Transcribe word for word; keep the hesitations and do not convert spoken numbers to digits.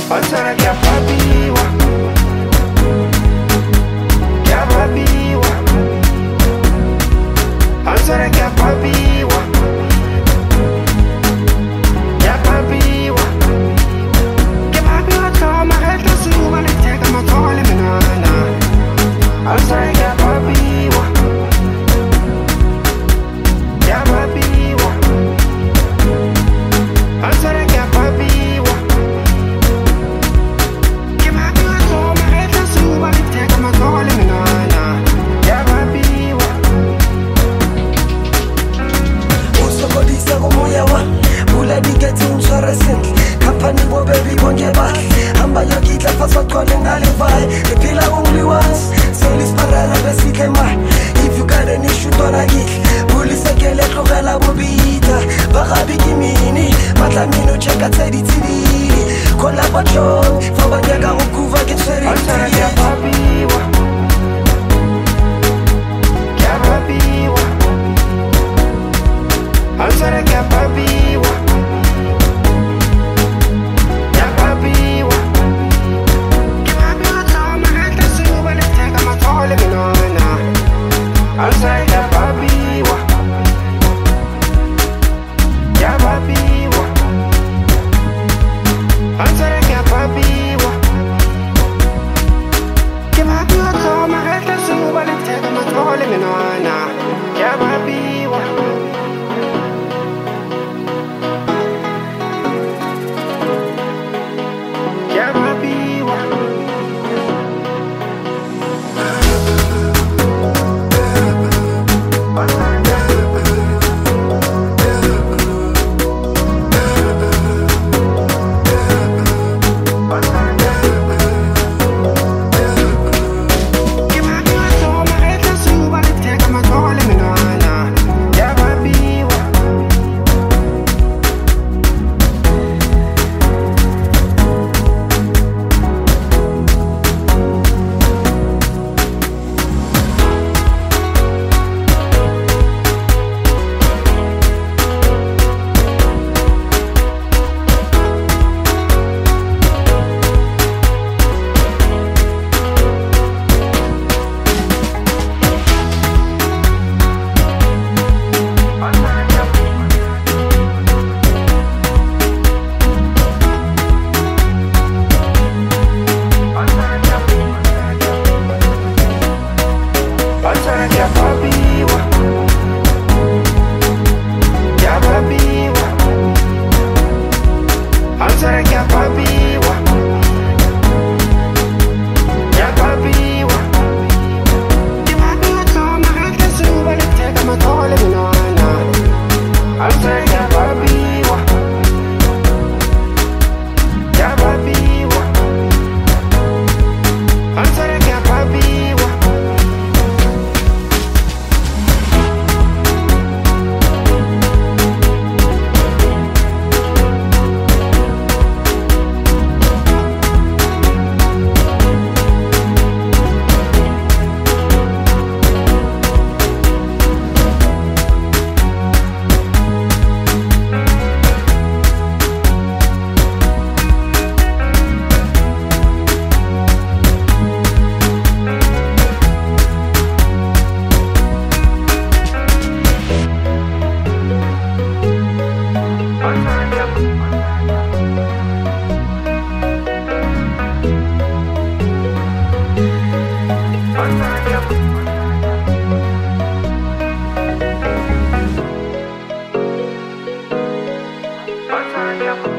Ansara ya Babiwa, ya Babiwa. Ansara ya Babiwa, ya Babiwa. Ya Babiwa toma heta suba le tega matole menana. Ansara ya Babiwa, ya Babiwa. Ansara ya Babiwa. Ya Babiwa toma heta suba le tega matole menana. Ya Babiwa. Usokodisa kumoyawa Bula diketi umshara sentle Kampani bo baby bonge bahle Hamba yokidla fast wathole ngale vai Rephila only once Solis parara besihle ma If you got an issue tona kihle Bulisa kele tlogela bobita Bagabi kimini Matla mino cheka tsedi tsidi Kola batshong Fa banyaka go kuva ke tshwere Ansara ya Babiwa, ya Babiwa. Ansara ya Babiwa, ya Babiwa. Ya Babiwa toma heta suba le tega matole menana. Ansara ya Babiwa, ya Babiwa. Ansara ya Babiwa. Ya Babiwa toma heta suba le tega matole menana. Ya Babiwa. Ya Babiwa. Ya Babiwa toma heta suba le tega matole menana. Ya Babiwa. Ansara ya Babiwa, ya Babiwa. Ansara ya Babiwa, ya Babiwa. Ya Babiwa toma heta suba le tega matole menana. Ansara ya Babiwa, ya Babiwa. Ansara ya Babiwa. Ansara ya